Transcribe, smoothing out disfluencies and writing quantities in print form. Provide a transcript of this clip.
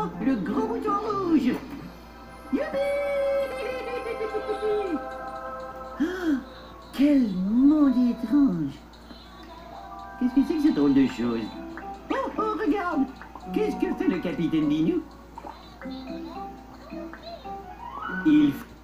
Oh, le grand bouton rouge. Youpi! Ah, quel monde étrange. Qu'est-ce que c'est que ce drôle de chose? Oh, oh, regarde! Qu'est-ce que fait le capitaine Binou? Il